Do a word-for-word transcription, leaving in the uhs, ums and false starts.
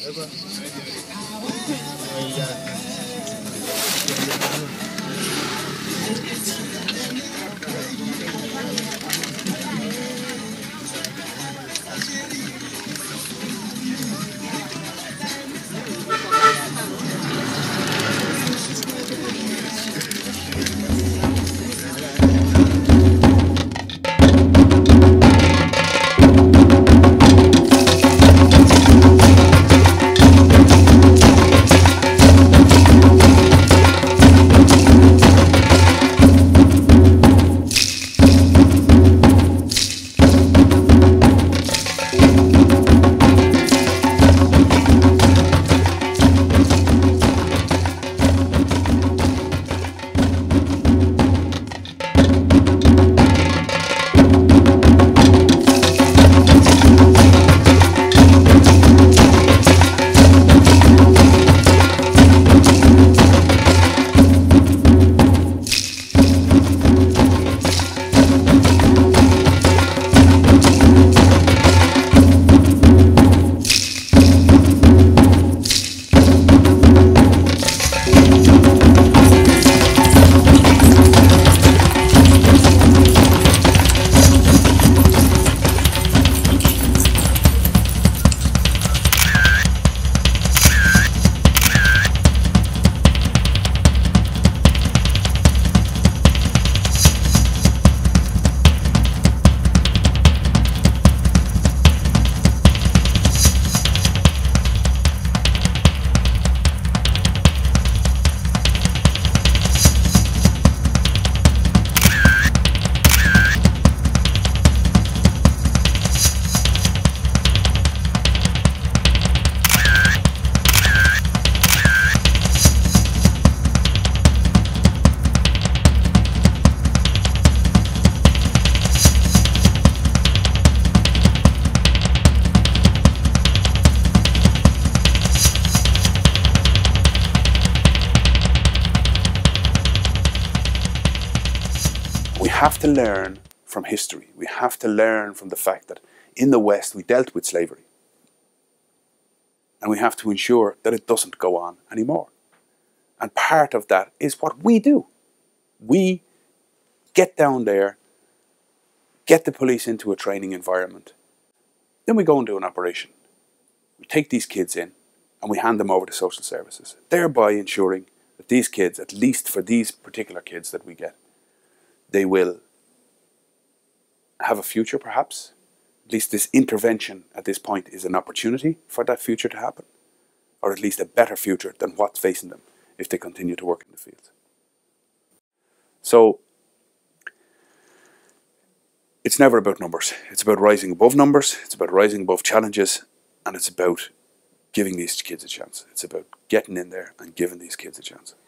have to learn from history. We have to learn from the fact that in the West we dealt with slavery. And we have to ensure that it doesn't go on anymore. And part of that is what we do. We get down there, get the police into a training environment. Then we go and do an operation. We take these kids in and we hand them over to social services, thereby ensuring that these kids, at least for these particular kids that we get, they will have a future perhaps. At least this intervention at this point is an opportunity for that future to happen, or at least a better future than what's facing them if they continue to work in the field. So it's never about numbers. It's about rising above numbers, it's about rising above challenges, and it's about giving these kids a chance. It's about getting in there and giving these kids a chance.